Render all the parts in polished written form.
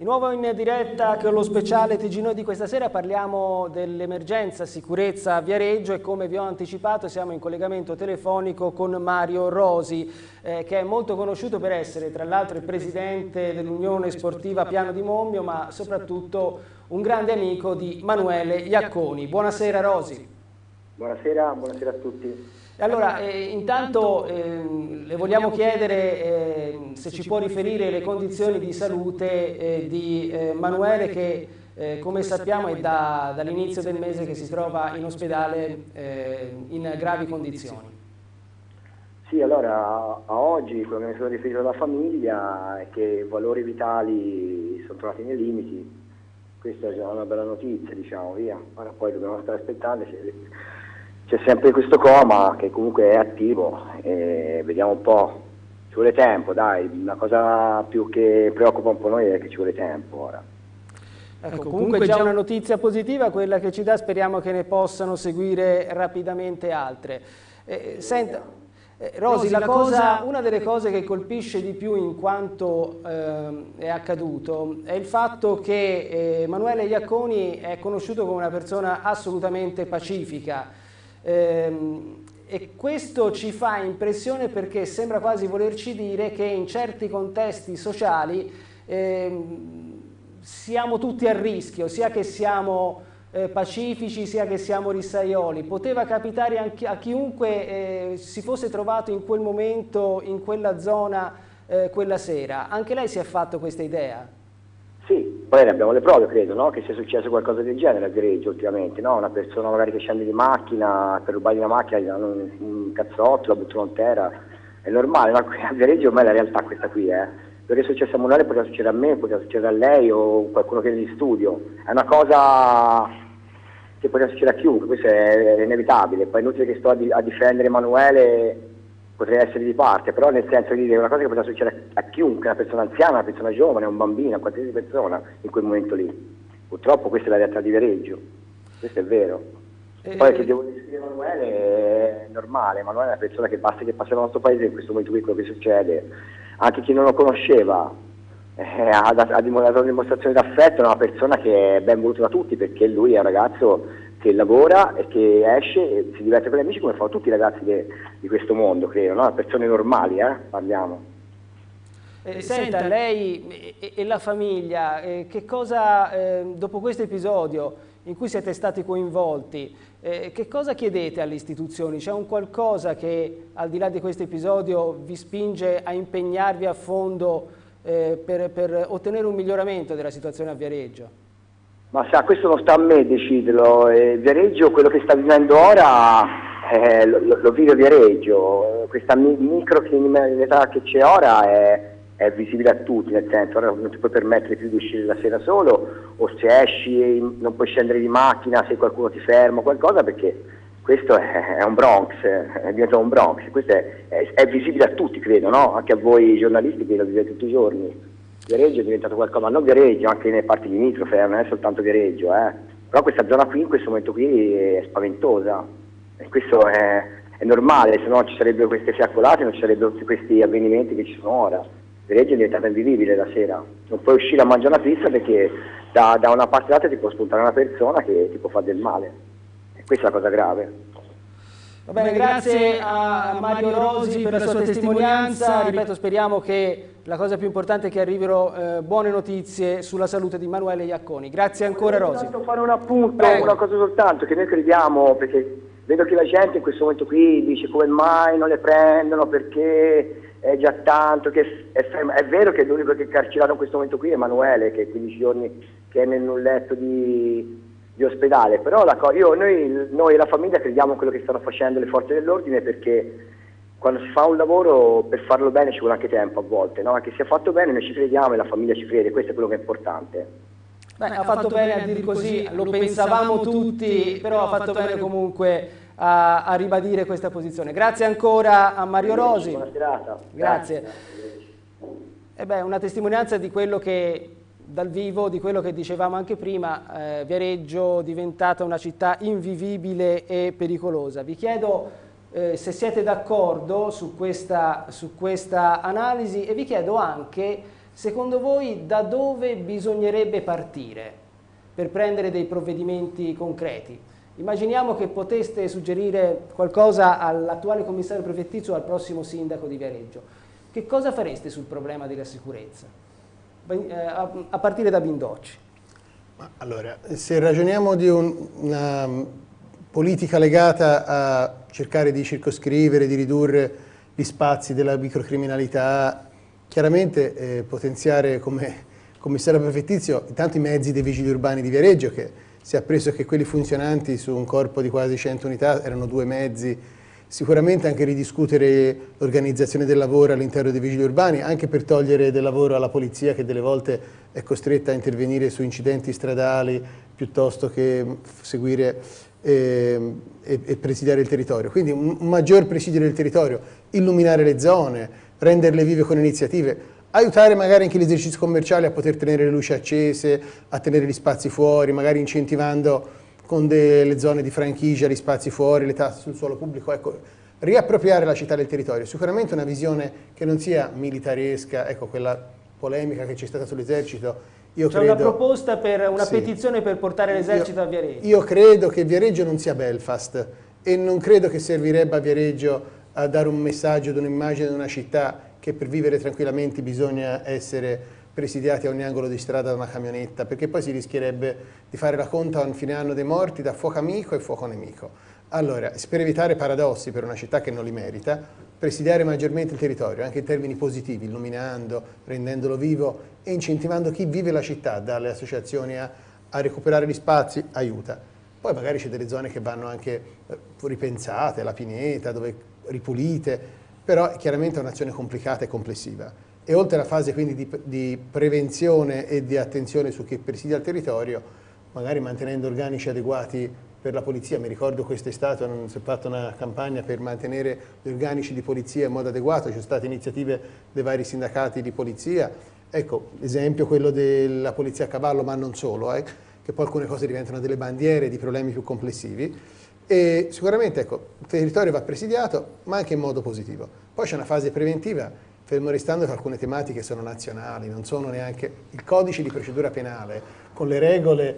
Di nuovo in diretta con lo speciale TG Noi di questa sera parliamo dell'emergenza sicurezza a Viareggio e come vi ho anticipato siamo in collegamento telefonico con Mario Rosi che è molto conosciuto per essere tra l'altro il presidente dell'Unione Sportiva Piano di Monbio ma soprattutto un grande amico di Manuele Iacconi. Buonasera Rosi. Buonasera, buonasera a tutti. Allora, intanto le vogliamo chiedere se ci può riferire le condizioni di salute di Manuele che come sappiamo è dall'inizio del mese che si trova in ospedale in gravi condizioni. Sì, allora a oggi quello che mi sono riferito alla famiglia è che i valori vitali sono tornati nei limiti. Questa è già una bella notizia, diciamo, via. Ora poi dobbiamo stare aspettando. C'è sempre questo coma che comunque è attivo e vediamo un po', ci vuole tempo, dai, la cosa più che preoccupa un po' noi è che ci vuole tempo ora. Ecco, comunque già una notizia positiva quella che ci dà, speriamo che ne possano seguire rapidamente altre. Senta, Rosi, una delle cose che colpisce di più in quanto è accaduto è il fatto che Manuele Iacconi è conosciuto come una persona assolutamente pacifica. E questo ci fa impressione perché sembra quasi volerci dire che in certi contesti sociali siamo tutti a rischio, sia che siamo pacifici sia che siamo rissaioli. Poteva capitare anche a chiunque si fosse trovato in quel momento, in quella zona, quella sera. Anche lei si è fatto questa idea? Sì, poi ne abbiamo le prove, credo, no? Che sia successo qualcosa del genere a Viareggio ultimamente, no? Una persona magari che scende di macchina, per rubargli una macchina gli danno un cazzotto, la buttano in terra, è normale, ma a Viareggio ormai è la realtà questa qui, Perché è successo a Manuele, poteva succedere a me, poteva succedere a lei o qualcuno che è di studio, è una cosa che poteva succedere a chiunque, questo è inevitabile, poi è inutile che sto a difendere Emanuele, potrei essere di parte, però nel senso di dire una cosa che poteva succedere a chiunque, una persona anziana, una persona giovane, un bambino, a qualsiasi persona in quel momento lì. Purtroppo questa è la realtà di Viareggio, questo è vero. Poi che devo descrivere Emanuele è normale, Emanuele è una persona che basta che passa nel nostro paese in questo momento qui quello che succede. Anche chi non lo conosceva ha dato una dimostrazione d'affetto, è una persona che è ben voluta da tutti perché lui è un ragazzo che lavora e che esce e si diverte con gli amici come fanno tutti i ragazzi di questo mondo, credo, no? Persone normali, parliamo. Senta, lei e la famiglia, che cosa, dopo questo episodio in cui siete stati coinvolti, che cosa chiedete alle istituzioni? C'è un qualcosa che al di là di questo episodio vi spinge a impegnarvi a fondo per ottenere un miglioramento della situazione a Viareggio? Ma sa, questo non sta a me deciderlo, Viareggio, quello che sta vivendo ora lo vive Viareggio, questa microcriminalità che c'è ora è visibile a tutti, nel senso ora non ti puoi permettere più di uscire la sera solo o se esci non puoi scendere di macchina se qualcuno ti ferma o qualcosa perché questo è un Bronx, è diventato un Bronx, questo è visibile a tutti credo, no? Anche a voi giornalisti che lo vivete tutti i giorni. Viareggio è diventato qualcosa, ma non Viareggio, anche nelle parti limitrofe, non è soltanto Viareggio, però questa zona qui in questo momento qui è spaventosa e questo è normale, se no ci sarebbero queste fiaccolate, non ci sarebbero tutti questi avvenimenti che ci sono ora. Viareggio è diventata invivibile la sera, non puoi uscire a mangiare una pizza perché da una parte all'altra ti può spuntare una persona che ti può fare del male e questa è la cosa grave. Va bene, grazie a Mario Rosi per la sua testimonianza, ripeto speriamo che la cosa più importante è che arrivino buone notizie sulla salute di Manuele Iacconi. Grazie ancora Rosi. Voglio fare un appunto, una cosa soltanto, che noi crediamo, perché vedo che la gente in questo momento qui dice come mai non le prendono, perché è già tanto, che è fermo. È vero che l'unico che è carcerato in questo momento qui è Emanuele, che è 15 giorni che è in un letto di ospedale, però noi e la famiglia crediamo in quello che stanno facendo le forze dell'ordine perché quando si fa un lavoro per farlo bene ci vuole anche tempo a volte, no? Che sia fatto bene noi ci crediamo e la famiglia ci crede, questo è quello che è importante. Beh, ha fatto bene a dire così, lo pensavamo tutti, però ha fatto bene comunque a ribadire questa posizione. Grazie ancora a Mario Rosi. Buona serata. Grazie. Una testimonianza di quello che dal vivo, di quello che dicevamo anche prima, Viareggio è diventata una città invivibile e pericolosa. Vi chiedo se siete d'accordo su questa analisi e vi chiedo anche Secondo voi da dove bisognerebbe partire per prendere dei provvedimenti concreti? Immaginiamo che poteste suggerire qualcosa all'attuale commissario prefettizio o al prossimo sindaco di Viareggio. Che cosa fareste sul problema della sicurezza? A partire da Bindocci. Allora, se ragioniamo di una politica legata a cercare di circoscrivere, di ridurre gli spazi della microcriminalità, chiaramente potenziare come commissario prefettizio intanto i mezzi dei vigili urbani di Viareggio, che si è appreso che quelli funzionanti su un corpo di quasi 100 unità erano 2 mezzi. Sicuramente anche ridiscutere l'organizzazione del lavoro all'interno dei vigili urbani, anche per togliere del lavoro alla polizia che delle volte è costretta a intervenire su incidenti stradali piuttosto che seguire e presidiare il territorio. Quindi un maggior presidio del territorio, illuminare le zone, renderle vive con iniziative, aiutare magari anche gli esercizi commerciali a poter tenere le luci accese, a tenere gli spazi fuori, magari incentivando con delle zone di franchigia, gli spazi fuori, le tasse sul suolo pubblico, ecco, riappropriare la città del territorio. Sicuramente una visione che non sia militaresca, ecco, quella polemica che c'è stata sull'esercito. C'è una proposta per una petizione per portare l'esercito a Viareggio. Io credo che Viareggio non sia Belfast e non credo che servirebbe a Viareggio a dare un messaggio, un'immagine di una città che per vivere tranquillamente bisogna essere presidiati a ogni angolo di strada da una camionetta, perché poi si rischierebbe di fare la conta a fine anno dei morti da fuoco amico e fuoco nemico. Allora, per evitare paradossi per una città che non li merita, presidiare maggiormente il territorio, anche in termini positivi, illuminando, rendendolo vivo e incentivando chi vive la città, dalle associazioni a recuperare gli spazi, aiuta. Poi magari c'è delle zone che vanno anche ripensate, la Pineta, dove ripulite, però chiaramente è un'azione complicata e complessiva. E oltre alla fase quindi di prevenzione e di attenzione su chi presidia il territorio, magari mantenendo organici adeguati per la polizia. Mi ricordo quest'estate si è fatta una campagna per mantenere gli organici di polizia in modo adeguato, ci sono state iniziative dei vari sindacati di polizia. Ecco, esempio quello della polizia a cavallo, ma non solo, che poi alcune cose diventano delle bandiere di problemi più complessivi. E sicuramente ecco, il territorio va presidiato, ma anche in modo positivo. Poi c'è una fase preventiva, fermo restando che alcune tematiche sono nazionali, non sono neanche il codice di procedura penale, con le regole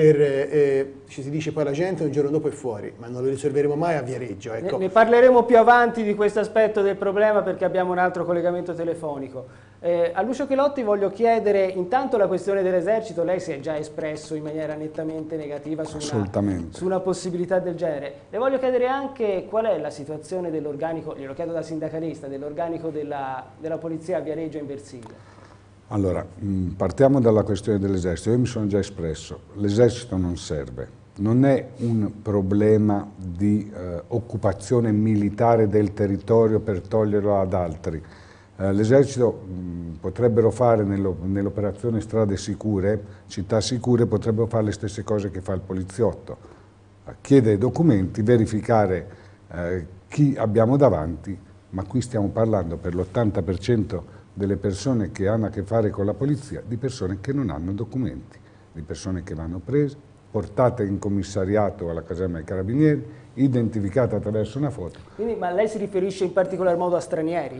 per, ci si dice poi la gente un giorno dopo è fuori, ma non lo risolveremo mai a Viareggio. Ecco. Ne parleremo più avanti di questo aspetto del problema perché abbiamo un altro collegamento telefonico. A Lucio Chelotti voglio chiedere intanto la questione dell'esercito, lei si è già espresso in maniera nettamente negativa su una possibilità del genere. Le voglio chiedere anche qual è la situazione dell'organico, glielo chiedo da sindacalista, dell'organico della polizia a Viareggio e in Versilia. Allora, partiamo dalla questione dell'esercito. Io mi sono già espresso, l'esercito non serve, non è un problema di occupazione militare del territorio per toglierlo ad altri. L'esercito potrebbero fare nell'operazione strade sicure, città sicure, potrebbero fare le stesse cose che fa il poliziotto. Chiedere documenti, verificare chi abbiamo davanti, ma qui stiamo parlando per l'80% delle persone che hanno a che fare con la polizia, di persone che non hanno documenti, di persone che vanno prese, portate in commissariato alla caserma dei carabinieri, identificate attraverso una foto. Quindi, ma lei si riferisce in particolar modo a stranieri?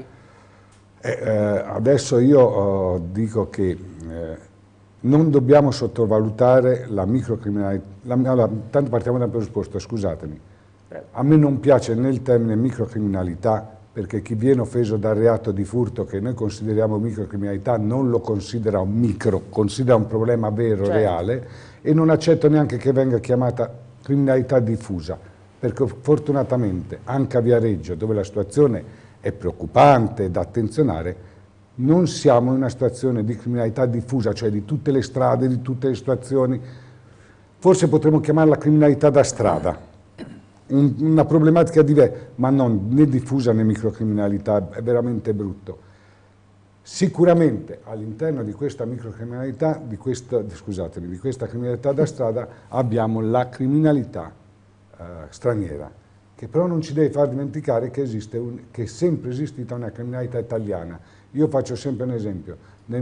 Adesso io dico che non dobbiamo sottovalutare la microcriminalità. Allora, tanto partiamo dal presupposto, scusatemi. A me non piace né il termine microcriminalità, perché chi viene offeso dal reato di furto, che noi consideriamo microcriminalità, non lo considera un micro, considera un problema vero, certo, reale, e non accetto neanche che venga chiamata criminalità diffusa, perché fortunatamente anche a Viareggio, dove la situazione è preoccupante, da attenzionare, non siamo in una situazione di criminalità diffusa, cioè di tutte le strade, di tutte le situazioni. Forse potremmo chiamarla criminalità da strada, una problematica diversa, ma non né diffusa né microcriminalità, è veramente brutto. Sicuramente all'interno di questa microcriminalità, di questa criminalità da strada, abbiamo la criminalità straniera, che però non ci deve far dimenticare che che è sempre esistita una criminalità italiana. Io faccio sempre un esempio. Nel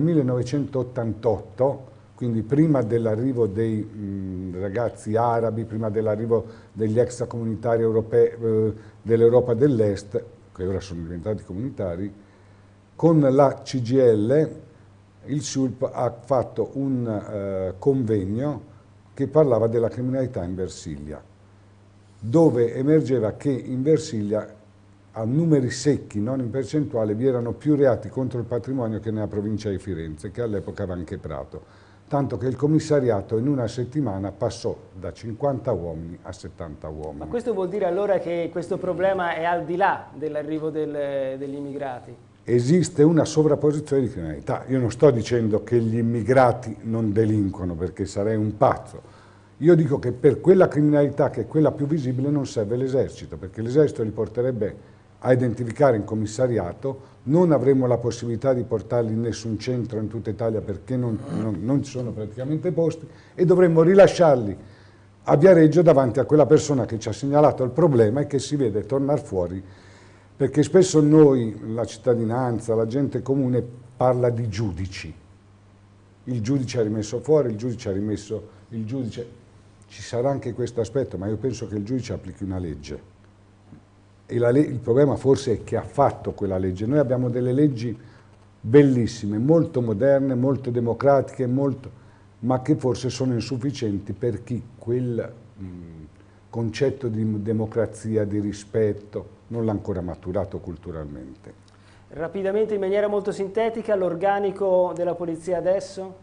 1988, quindi prima dell'arrivo dei ragazzi arabi, prima dell'arrivo degli extracomunitari europei dell'Europa dell'Est, che ora sono diventati comunitari, con la CGIL il SULP ha fatto un convegno che parlava della criminalità in Versilia, dove emergeva che in Versilia, a numeri secchi, non in percentuale, vi erano più reati contro il patrimonio che nella provincia di Firenze, che all'epoca aveva anche Prato, tanto che il commissariato in una settimana passò da 50 uomini a 70 uomini. Ma questo vuol dire allora che questo problema è al di là dell'arrivo degli immigrati? Esiste una sovrapposizione di criminalità. Io non sto dicendo che gli immigrati non delinquono, perché sarei un pazzo. Io dico che per quella criminalità, che è quella più visibile, non serve l'esercito, perché l'esercito li porterebbe a identificare in commissariato, non avremo la possibilità di portarli in nessun centro in tutta Italia perché non ci sono praticamente posti, e dovremmo rilasciarli a Viareggio davanti a quella persona che ci ha segnalato il problema e che si vede tornare fuori, perché spesso noi, la cittadinanza, la gente comune parla di giudici. Il giudice ha rimesso fuori, il giudice ha rimesso, il giudice... Ci sarà anche questo aspetto, ma io penso che il giudice applichi una legge. E il problema forse è che ha fatto quella legge. Noi abbiamo delle leggi bellissime, molto moderne, molto democratiche, ma che forse sono insufficienti per chi quel concetto di democrazia, di rispetto, non l'ha ancora maturato culturalmente. Rapidamente, in maniera molto sintetica, l'organico della polizia adesso?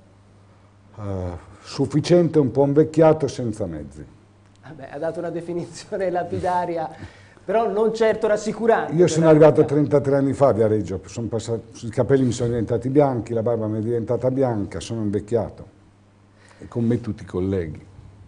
Sufficiente, un po' invecchiato, senza mezzi. Vabbè, ha dato una definizione lapidaria, però non certo rassicurante. Io sono arrivato 33 anni fa a Viareggio, i capelli mi sono diventati bianchi, la barba mi è diventata bianca, sono invecchiato, e con me tutti i colleghi.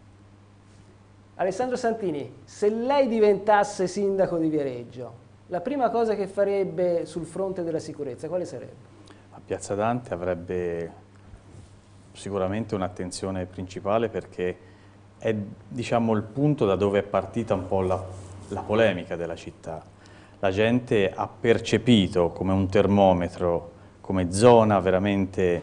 Alessandro Santini, se lei diventasse sindaco di Viareggio, la prima cosa che farebbe sul fronte della sicurezza, quale sarebbe? A Piazza Dante avrebbe sicuramente un'attenzione principale, perché è, diciamo, il punto da dove è partita un po' la polemica della città. La gente ha percepito come un termometro, come zona veramente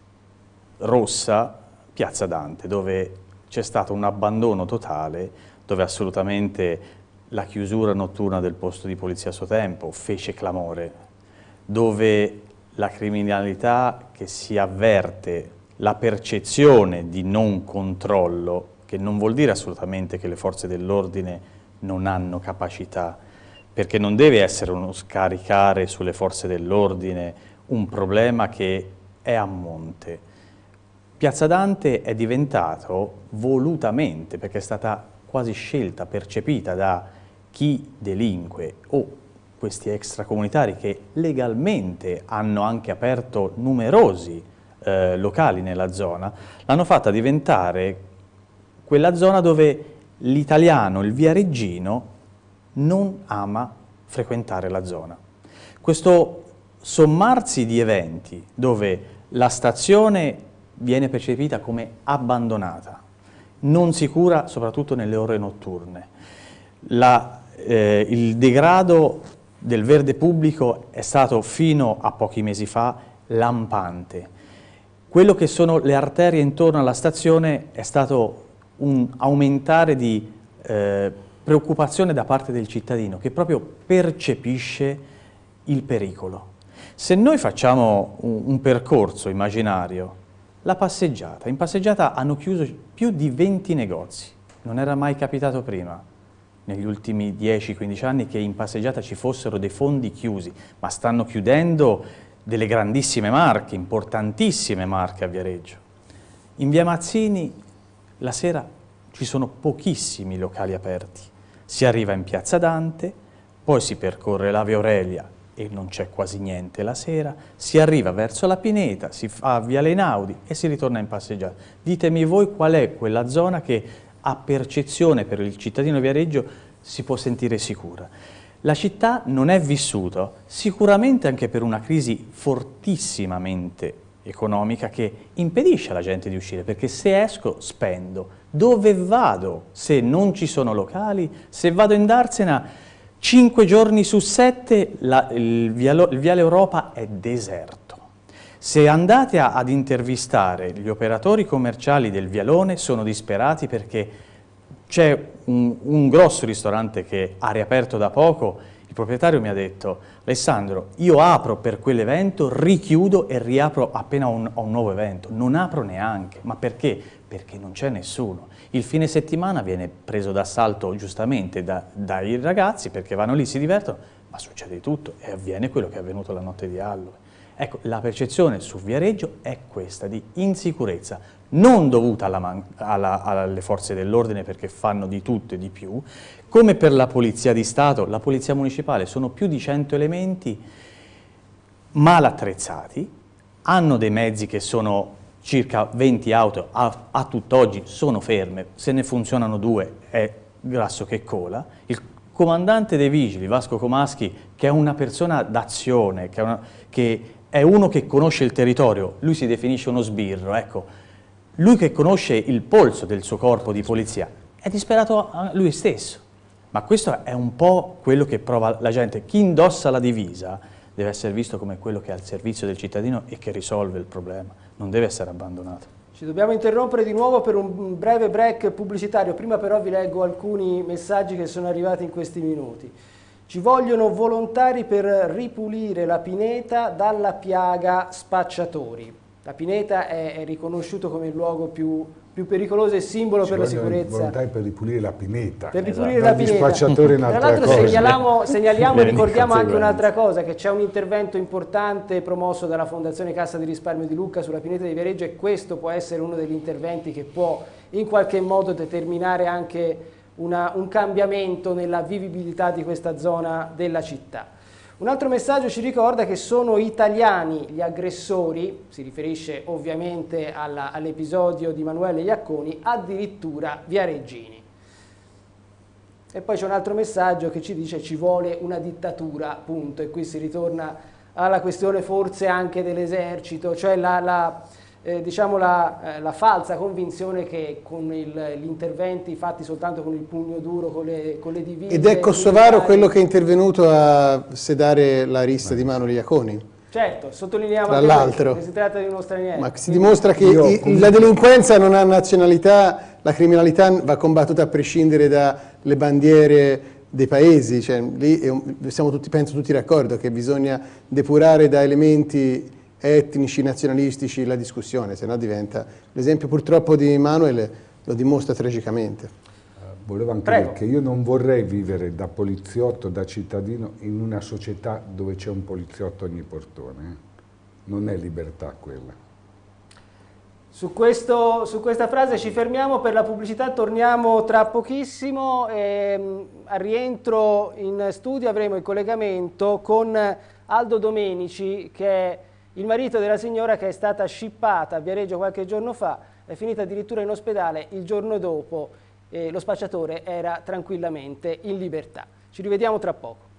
rossa, Piazza Dante, dove c'è stato un abbandono totale, dove assolutamente la chiusura notturna del posto di polizia a suo tempo fece clamore, dove la criminalità che si avverte, la percezione di non controllo, che non vuol dire assolutamente che le forze dell'ordine non hanno capacità, perché non deve essere uno scaricare sulle forze dell'ordine un problema che è a monte. Piazza Dante è diventato volutamente, perché è stata quasi scelta, percepita da chi delinque o questi extracomunitari che legalmente hanno anche aperto numerosi locali nella zona, l'hanno fatta diventare quella zona dove l'italiano, il viareggino, non ama frequentare la zona. Questo sommarsi di eventi dove la stazione viene percepita come abbandonata, non sicura soprattutto nelle ore notturne, il degrado del verde pubblico è stato fino a pochi mesi fa lampante. Quello che sono le arterie intorno alla stazione è stato un aumentare di preoccupazione da parte del cittadino, che proprio percepisce il pericolo. Se noi facciamo un percorso immaginario, la passeggiata, in passeggiata hanno chiuso più di 20 negozi, non era mai capitato prima, negli ultimi 10-15 anni, che in passeggiata ci fossero dei fondi chiusi, ma stanno chiudendo delle grandissime marche, importantissime marche a Viareggio. In via Mazzini la sera ci sono pochissimi locali aperti, si arriva in Piazza Dante, poi si percorre la Via Aurelia e non c'è quasi niente la sera, si arriva verso la Pineta, si fa via Einaudi e si ritorna in passeggiata. Ditemi voi qual è quella zona che a percezione per il cittadino di Viareggio si può sentire sicura. La città non è vissuta, sicuramente anche per una crisi fortissimamente economica che impedisce alla gente di uscire, perché se esco spendo. Dove vado se non ci sono locali? Se vado in Darsena 5 giorni su 7 il Viale Europa è deserto. Se andate ad intervistare gli operatori commerciali del Vialone sono disperati, perché c'è un grosso ristorante che ha riaperto da poco, Il proprietario mi ha detto: Alessandro, io apro per quell'evento, richiudo e riapro appena ho un nuovo evento. Non apro neanche. Ma perché? Perché non c'è nessuno. Il fine settimana viene preso d'assalto giustamente dai ragazzi perché vanno lì, si divertono, ma succede di tutto e avviene quello che è avvenuto la notte di Halloween. Ecco, la percezione su Viareggio è questa, di insicurezza, non dovuta alle forze dell'ordine perché fanno di tutto e di più, come per la Polizia di Stato, la Polizia Municipale, sono più di 100 elementi mal attrezzati, hanno dei mezzi che sono circa 20 auto, a tutt'oggi sono ferme, se ne funzionano 2 è grasso che cola. Il comandante dei vigili, Vasco Comaschi, che è una persona d'azione, che è uno che conosce il territorio, lui si definisce uno sbirro, ecco, lui che conosce il polso del suo corpo di polizia, è disperato lui stesso. Ma questo è un po' quello che prova la gente. Chi indossa la divisa deve essere visto come quello che è al servizio del cittadino e che risolve il problema, non deve essere abbandonato. Ci dobbiamo interrompere di nuovo per un breve break pubblicitario, prima però vi leggo alcuni messaggi che sono arrivati in questi minuti. Ci vogliono volontari per ripulire la pineta dalla piaga spacciatori. La pineta è riconosciuto come il luogo più pericoloso e simbolo per la sicurezza. Volontari per ripulire la pineta. Per ripulire la pineta. Spacciatori in Tra l'altro segnaliamo e ricordiamo anche grandi. un'altra cosa, che c'è un intervento importante promosso dalla Fondazione Cassa di Risparmio di Lucca sulla pineta di Viareggio e questo può essere uno degli interventi che può in qualche modo determinare anche un cambiamento nella vivibilità di questa zona della città. Un altro messaggio ci ricorda che sono italiani gli aggressori, si riferisce ovviamente all'episodio di Manuele Iacconi, addirittura viareggini. E poi c'è un altro messaggio che ci dice ci vuole una dittatura, punto, e qui si ritorna alla questione forse anche dell'esercito, cioè diciamo la falsa convinzione che con gli interventi fatti soltanto con il pugno duro, con le divise... Ed è Kosovaro quello che è intervenuto a sedare la rissa di Manuel Iacconi? Certo, sottolineiamo tra l'altro che si tratta di uno straniero. Ma si dimostra che la delinquenza non ha nazionalità, la criminalità va combattuta a prescindere dalle bandiere dei paesi, cioè, lì siamo penso tutti d'accordo che bisogna depurare da elementi etnici, nazionalistici la discussione, se no diventa... L'esempio purtroppo di Manuel lo dimostra tragicamente. Volevo anche dire che io non vorrei vivere da poliziotto, da cittadino, in una società dove c'è un poliziotto ogni portone. Non è libertà quella. Su questa frase ci fermiamo per la pubblicità, torniamo tra pochissimo. Al rientro in studio avremo il collegamento con Aldo Domenici, che è il marito della signora che è stata scippata a Viareggio qualche giorno fa, è finita addirittura in ospedale, il giorno dopo lo spacciatore era tranquillamente in libertà. Ci rivediamo tra poco.